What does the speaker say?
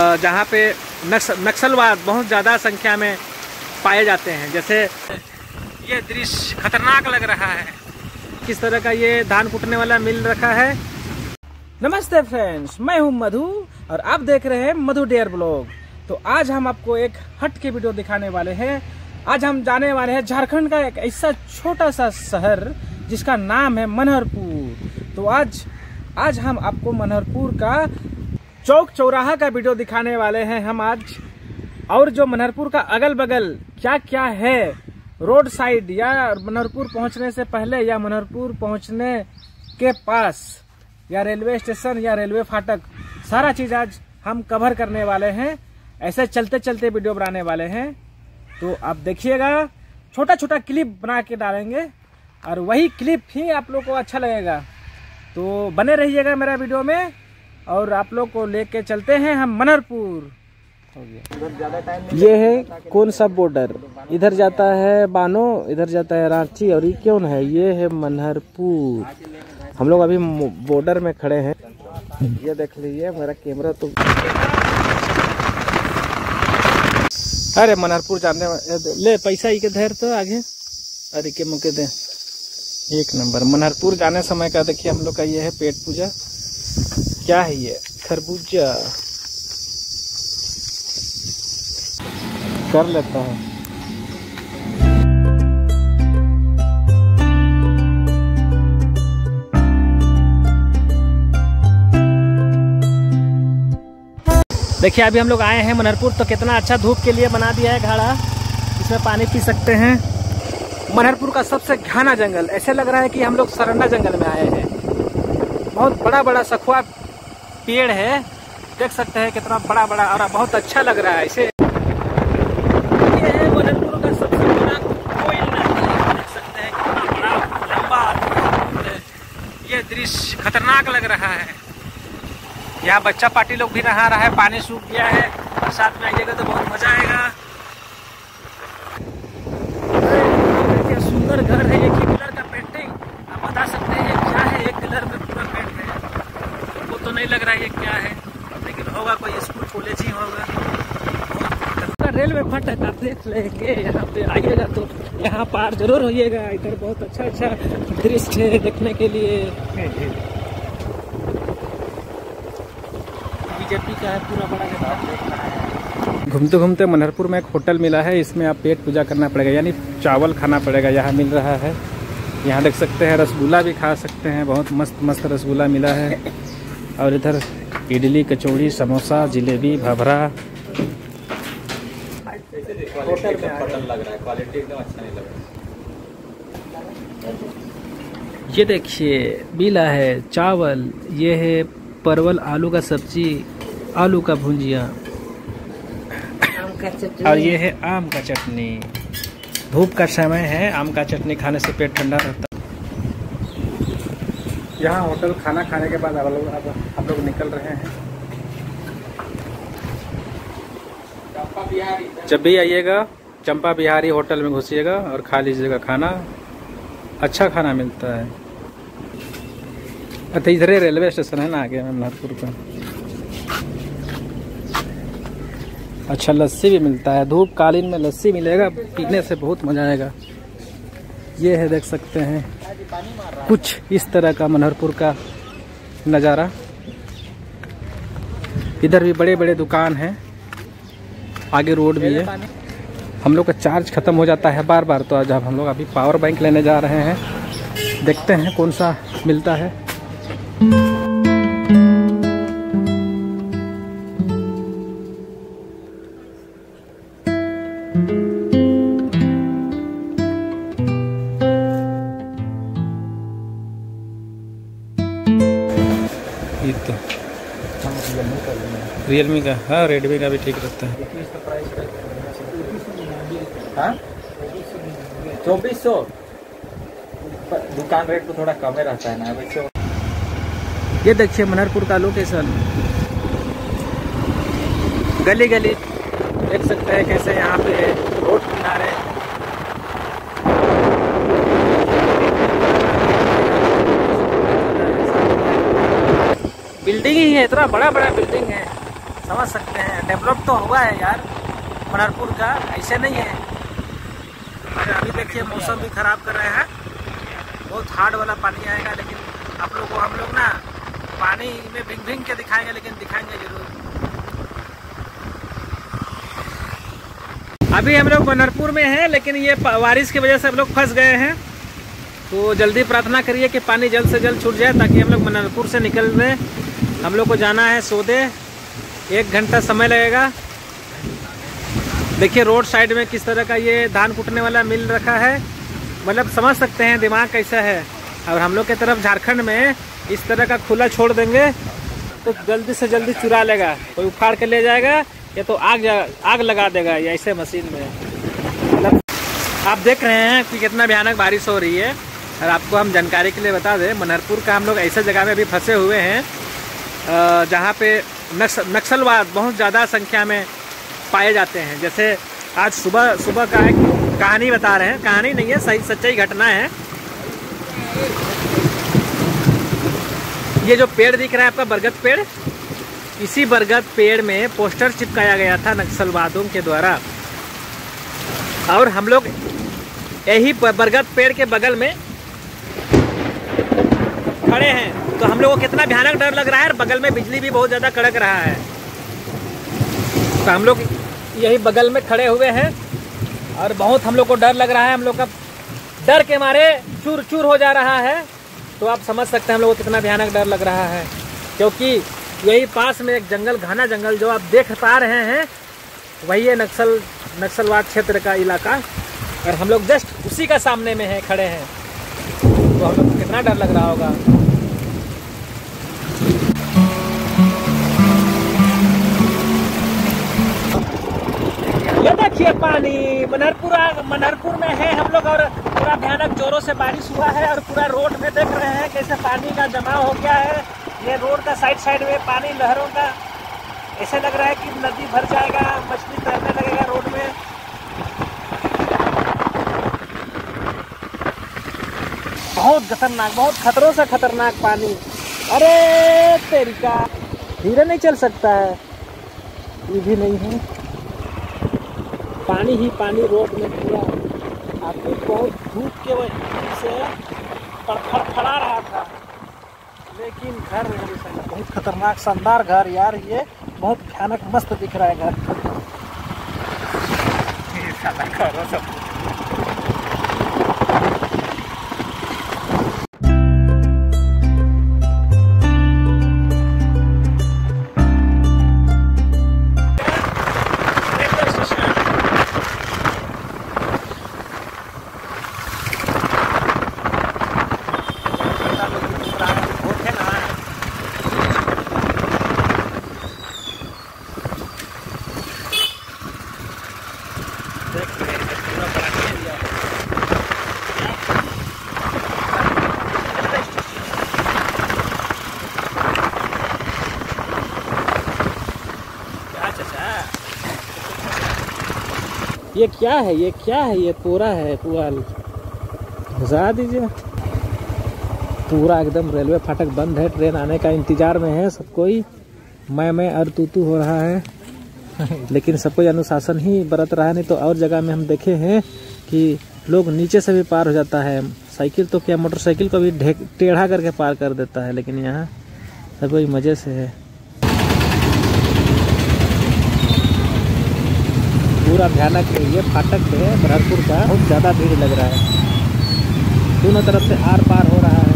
जहाँ पे नक्सलवाद बहुत ज़्यादा संख्या में पाए जाते हैं। जैसे ये दृश्य खतरनाक लग रहा है, किस तरह का ये धान कुटने वाला मिल रखा है। नमस्ते फ्रेंड्स, मैं हूं मधु और आप देख रहे हैं मधु डेयर ब्लॉग। तो आज हम आपको एक हट के वीडियो दिखाने वाले हैं। आज हम जाने वाले हैं झारखंड का एक ऐसा छोटा सा शहर जिसका नाम है मनहरपुर। तो आज हम आपको मनहरपुर का चौक चौराहा का वीडियो दिखाने वाले हैं हम आज। और जो मनहरपुर का अगल बगल क्या क्या है, रोड साइड या मनहरपुर पहुंचने से पहले या मनहरपुर पहुंचने के पास या रेलवे स्टेशन या रेलवे फाटक, सारा चीज आज हम कवर करने वाले हैं। ऐसे चलते चलते वीडियो बनाने वाले हैं। तो आप देखिएगा, छोटा छोटा क्लिप बना के डालेंगे और वही क्लिप ही आप लोग को अच्छा लगेगा। तो बने रहिएगा मेरा वीडियो में और आप लोग को लेके चलते हैं हम मनहरपुर। ये है कौन सा बॉर्डर, इधर जाता है बानो, इधर जाता है रांची और ये कौन है, ये है मनहरपुर। हम लोग अभी बॉर्डर में खड़े हैं। ये देख लीजिए मेरा कैमरा तो। अरे मनहरपुर जाने ले पैसा ही के धैर तो आगे, अरे के मुके दे एक नंबर। मनहरपुर जाने समय का देखिए हम लोग का ये है पेट पूजा। क्या है ये, खरबूजा कर लेता है। देखिए अभी हम लोग आए हैं मनहरपुर, तो कितना अच्छा धूप के लिए बना दिया है घाड़ा, इसमें पानी पी सकते हैं। मनहरपुर का सबसे घना जंगल, ऐसे लग रहा है कि हम लोग सरंडा जंगल में आए हैं। बहुत बड़ा बड़ा सखुआ पेड़ है, देख सकते हैं कितना बड़ा बड़ा, और बहुत अच्छा लग रहा है। इसे ये है मनहरपुर का सबसे बड़ा कोयल नदी, देख सकते हैं कितना बड़ा लंबा। ये दृश्य खतरनाक लग रहा है। यहाँ बच्चा पार्टी लोग भी नहा रहा है, पानी सूख गया है। बरसात में आइएगा तो बहुत मजा आएगा। क्या सुंदर घर है, एक ही कलर का पेंटिंग। आप बता सकते हैं ये क्या है, एक कलर में पूरा पेंट है। वो तो नहीं लग रहा है ये क्या है, लेकिन होगा कोई स्कूल कॉलेज ही होगा। रेलवे फाटक आप देख लेंगे, यहाँ पे आइएगा तो यहाँ पार जरूर होइएगा। इधर बहुत अच्छा अच्छा दृश्य है देखने के लिए। बीजेपी का है पूरा बड़ा। घूमते घूमते मनहरपुर में एक होटल मिला है, इसमें आप पेट पूजा करना पड़ेगा, यानी चावल खाना पड़ेगा। यहाँ मिल रहा है, यहाँ देख सकते हैं रसगुल्ला भी खा सकते हैं, बहुत मस्त मस्त रसगुल्ला मिला है। और इधर इडली, कचौड़ी, समोसा, जिलेबी, भभरा। होटल में लग रहा है, क्वालिटी एकदम अच्छा नहीं लग रहा। ये देखिए मिला है चावल, ये है परवल आलू का सब्जी, आलू का भुंजिया, और ये है आम का चटनी। धूप का समय है, आम का चटनी खाने से पेट ठंडा रहता है। यहाँ होटल खाना खाने के बाद हम लोग निकल रहे हैं। जब भी आइएगा चंपा बिहारी होटल में घुसिएगा और खा लीजिएगा खाना, अच्छा खाना मिलता है। अच्छा इधर रेलवे स्टेशन है ना आगे मनहरपुर का। अच्छा लस्सी भी मिलता है, धूप कालीन में लस्सी मिलेगा, पीने से बहुत मजा आएगा। ये है देख सकते हैं कुछ इस तरह का मनहरपुर का नज़ारा। इधर भी बड़े बड़े दुकान हैं, आगे रोड भी है। हम लोग का चार्ज खत्म हो जाता है बार बार, तो आज हम लोग अभी पावर बैंक लेने जा रहे हैं। देखते हैं कौन सा मिलता है। ये तो रियलमी का, हाँ रेडमी का भी ठीक रहता है। 2400 दुकान रेट तो थोड़ा कम ही रहता है ना। ये देखिए मनहरपुर का लोकेशन, गली गली देख सकते हैं कैसे यहाँ पे रोड किनारे बिल्डिंग ही है, इतना बड़ा बड़ा बिल्डिंग है। समझ सकते हैं डेवलप तो हुआ है यार मनहरपुर का, ऐसे नहीं है। और अभी देखिए मौसम भी खराब कर रहे हैं, बहुत हार्ड वाला पानी आएगा। लेकिन आप लोग को हम लोग ना पानी में भिंग भिंग के दिखाएंगे, लेकिन दिखाएंगे जरूर। अभी हम लोग मनहरपुर में हैं, लेकिन ये बारिश की वजह से हम लोग फंस गए हैं। तो जल्दी प्रार्थना करिए कि पानी जल्द से जल्द छूट जाए, ताकि हम लोग मनहरपुर से निकल रहे। हम लोग को जाना है सौदे, 1 घंटा समय लगेगा। देखिए रोड साइड में किस तरह का ये धान कुटने वाला मिल रखा है, मतलब समझ सकते हैं दिमाग कैसा है। और हम लोग के तरफ झारखंड में इस तरह का खुला छोड़ देंगे तो जल्दी से जल्दी चुरा लेगा, कोई उखाड़ के ले जाएगा या तो आग लगा देगा ये ऐसे मशीन में। मतलब आप देख रहे हैं कि कितना भयानक बारिश हो रही है। और आपको हम जानकारी के लिए बता दें, मनहरपुर का हम लोग ऐसे जगह में अभी फंसे हुए हैं जहाँ पे नक्सलवाद बहुत ज़्यादा संख्या में पाए जाते हैं। जैसे आज सुबह का एक कहानी बता रहे हैं, कहानी नहीं है, सही सच्चाई घटना है। ये जो पेड़ दिख रहा है आपका बरगद पेड़, इसी बरगद पेड़ में पोस्टर चिपकाया गया था नक्सलवादियों के द्वारा। और हम लोग यही बरगद पेड़ के बगल में खड़े हैं, तो हम लोग को कितना भयानक डर लग रहा है। और बगल में बिजली भी बहुत ज़्यादा कड़क रहा है। तो हम लोग यही बगल में खड़े हुए हैं और बहुत हम लोग को डर लग रहा है। हम लोग का डर के मारे चूर चूर हो जा रहा है। तो आप समझ सकते हैं हम लोग को कितना भयानक डर लग रहा है, क्योंकि यही पास में एक जंगल, घना जंगल जो आप देख पा रहे हैं, वही है नक्सलवाद क्षेत्र का इलाका। और हम लोग जस्ट उसी का सामने में है, खड़े हैं। तो हम लोग को कितना डर लग रहा होगा। ये देखिए पानी मनहरपुर में है हम लोग, और पूरा भयानक जोरों से बारिश हुआ है। और पूरा रोड में देख रहे हैं कैसे पानी का जमाव हो गया है। ये रोड का साइड में पानी लहरों का, ऐसे लग रहा है कि नदी भर जाएगा, मछली तैरने लगेगा रोड में। बहुत खतरनाक, बहुत खतरों से खतरनाक पानी। अरे तेरी का, धीरे नहीं चल सकता है, ये भी नहीं है, पानी ही पानी रोड में पूरा। आदमी बहुत धूप के वजह से फड़फड़ा रहा था, लेकिन घर बहुत खतरनाक शानदार घर यार, ये बहुत भयानक मस्त दिख रहा है घर। ये क्या है, ये क्या है, ये पूरा है पुआल, घुसा दीजिए। पूरा एकदम रेलवे फाटक बंद है, ट्रेन आने का इंतजार में है सब कोई। मैं और तू हो रहा है लेकिन सब कोई अनुशासन ही बरत रहा है। नहीं तो और जगह में हम देखे हैं कि लोग नीचे से भी पार हो जाता है, साइकिल तो क्या मोटरसाइकिल को भी टेढ़ा करके पार कर देता है। लेकिन यहाँ सब कोई मज़े से है। पूरा भयानक ये फाटक है मनहरपुर का, बहुत ज़्यादा भीड़ लग रहा है, दोनों तरफ से आर पार हो रहा है।